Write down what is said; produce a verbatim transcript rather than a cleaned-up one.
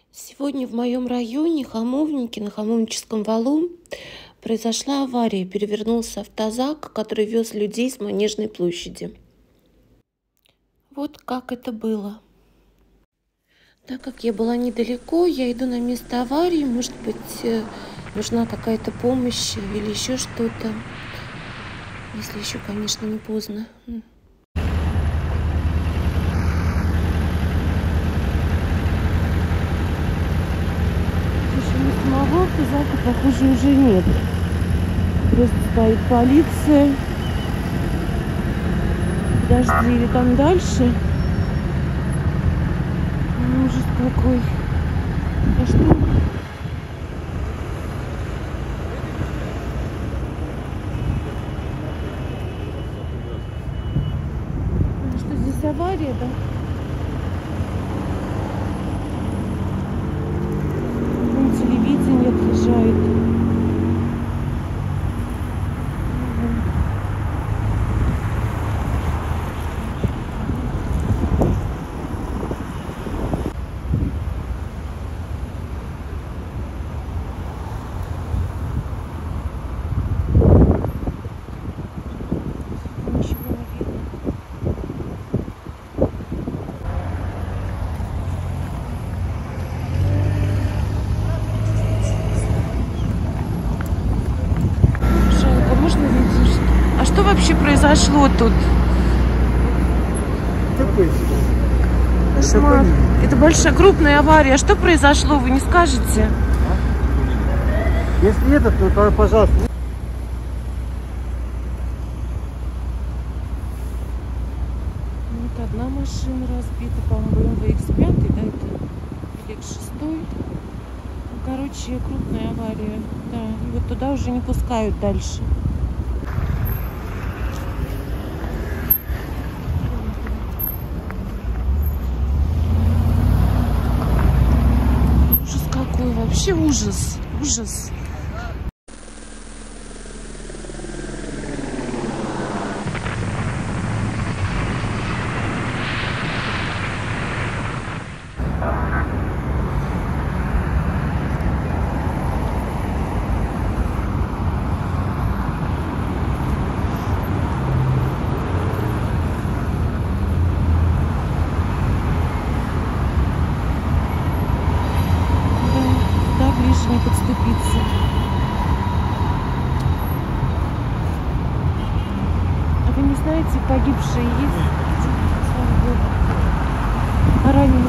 Сегодня в моем районе, Хамовники, на Хамовническом валу, произошла авария. Перевернулся автозак, который вез людей с Манежной площади. Вот как это было. Так как я была недалеко, я иду на место аварии. Может быть, нужна какая-то помощь или еще что-то. Если еще, конечно, не поздно. Самого автозака, похоже, уже нет. Просто стоит полиция. Подожди, или там дальше? Ужас какой. А что? А что, здесь авария, да? Телевидение отъезжает. А что вообще произошло тут? Кошмар. Это большая, крупная авария. Что произошло, вы не скажете? Если это, то, пожалуйста. Вот одна машина разбита, по-моему, бэ эм вэ икс пять, да, это или икс шесть. Ну, короче, крупная авария. Да, и вот туда уже не пускают дальше. Вообще ужас, ужас. Не подступиться. А вы не знаете, погибшие есть? Слава Богу. А раненые